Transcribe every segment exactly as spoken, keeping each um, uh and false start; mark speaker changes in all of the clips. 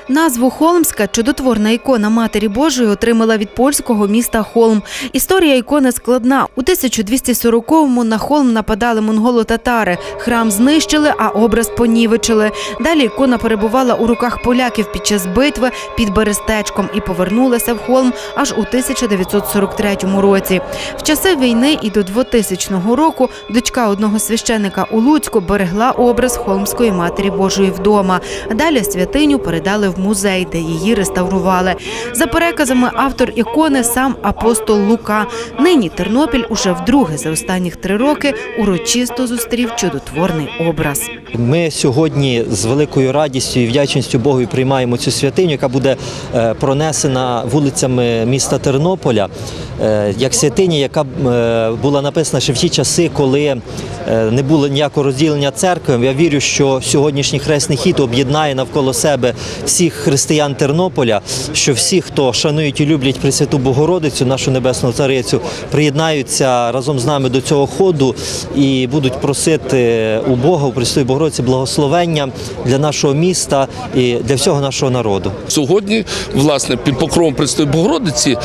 Speaker 1: Назву «Холмська» чудотворна ікона Матері Божої отримала від польського міста Холм. Історія ікони складна. У тисяча двісті сороковому на Холм нападали монголо-татари. Храм знищили, а образ понівечили. Далі ікона перебувала у руках поляків під час битви під Берестечком і повернулася в Холм аж у тисяча дев'ятсот сорок третьому році. В часи війни і до двотисячного року дочка одного священика у Луцьку берегла образ Холмської Матері Божої вдома. Далі святиню передали в музей, де її реставрували. За переказами, автор ікони – сам апостол Лука. Нині Тернопіль уже вдруге за останніх три роки урочисто зустрів чудотворний образ.
Speaker 2: Ми сьогодні з великою радістю і вдячністю Богу приймаємо цю святиню, яка буде пронесена вулицями міста Тернополя, як святиня, яка була написана ще в ті часи, коли не було ніякого розділення церкви. Я вірю, що сьогоднішній хресний хід об'єднає навколо себе всіх християн Тернополя, що всі, хто шанують і люблять Пресвяту Богородицю, нашу Небесну Царицю, приєднаються разом з нами до цього ходу і будуть просити у Бога, у Пресвятої Богородиці, благословення для нашого міста і для всього нашого народу.
Speaker 3: Сьогодні, власне, під покровом Пресвятої Богородиці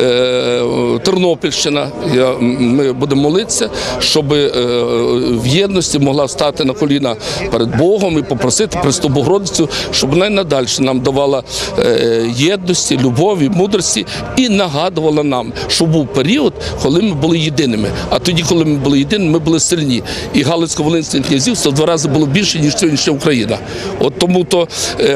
Speaker 3: Тернопільщина, ми будемо молитися, щоб в єдності могла стати на коліна перед Богом і попросити Пресвяту Богородицю, щоб вона надалі нам давала єдності, любові, мудрості і нагадувала нам, що був період, коли ми були єдиними. А тоді, коли ми були єдиними, ми були сильні. І Галицько-Волинське князівство в два рази було більше, ніж сьогоднішня Україна. От тому то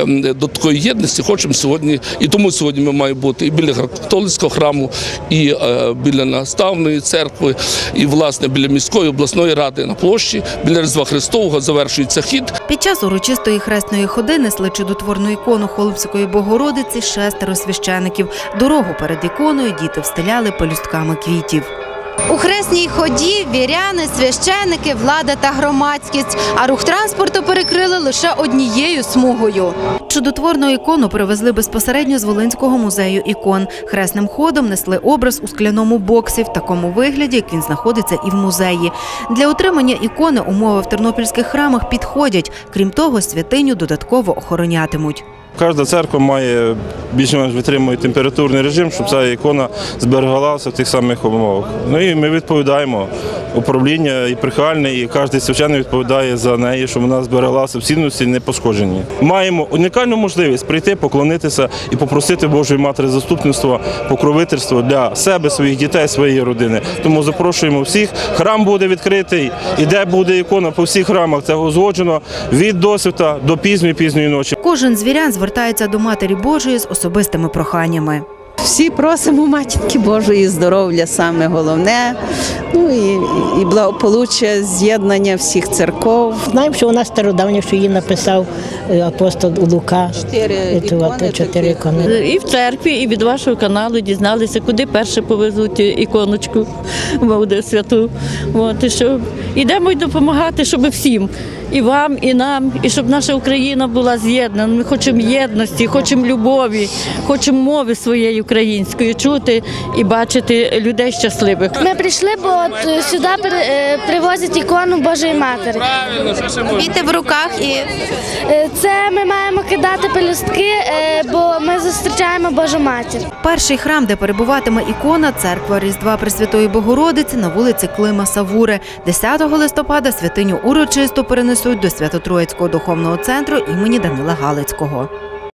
Speaker 3: до такої єдності хочемо сьогодні, і тому сьогодні ми маємо бути і біля католицького храму, і біля наставної церкви, і, власне, біля міської обласної ради на площі, біля Різдва Христового завершується хід.
Speaker 1: Під час урочистої хресної ходи несли чудотворну ікону Холмської Богородиці шестеро священиків. Дорогу перед іконою діти встеляли пелюстками квітів.
Speaker 4: У хресній ході віряни, священики, влада та громадськість, а рух транспорту перекрили лише однією смугою.
Speaker 1: Чудотворну ікону привезли безпосередньо з Волинського музею ікон. Хресним ходом несли образ у скляному боксі в такому вигляді, як він знаходиться і в музеї. Для отримання ікони умови в тернопільських храмах підходять. Крім того, святиню додатково охоронятимуть.
Speaker 5: Кожна церква має більш-менш витримує температурний режим, щоб ця ікона зберігалася в тих самих умовах. Ну і ми відповідаємо, управління і прихильне, і кожен священник відповідає за неї, щоб вона зберігалася в цінності, не пошкоджені. Маємо унікальну можливість прийти, поклонитися і попросити Божої Матері заступництва, покровительства для себе, своїх дітей, своєї родини. Тому запрошуємо всіх. Храм буде відкритий, і де буде ікона по всіх храмах, це узгоджено від досвіта до пізньої-пізньої ночі.
Speaker 1: Кожен з вірян звертається до Матері Божої з особистими проханнями.
Speaker 6: Всі просимо Матінки Божої здоров'я, саме головне, ну і, і благополуччя, з'єднання всіх церков.
Speaker 7: Знаємо, що вона стародавня, що її написав апостол Лука.
Speaker 6: Чотири ікони.
Speaker 7: Чотири ікони.
Speaker 8: І в церкві, і від вашого каналу дізналися, куди перше повезуть іконочку святу. От, і що йдемо й допомагати, щоб всім. І вам, і нам, і щоб наша Україна була з'єднана. Ми хочемо єдності, хочемо любові, хочемо мови своєї української чути і бачити людей щасливих.
Speaker 9: Ми прийшли, бо от сюди привозять ікону Божої Матері.
Speaker 4: Квіти в руках і
Speaker 9: це ми маємо кидати пелюстки, бо ми зустрічаємо Божу Матір.
Speaker 1: Перший храм, де перебуватиме ікона – церква Різдва Пресвятої Богородиці на вулиці Клима Савури. десятого листопада святиню урочисто перенесуть до Свято-Троїцького духовного центру імені Данила Галицького.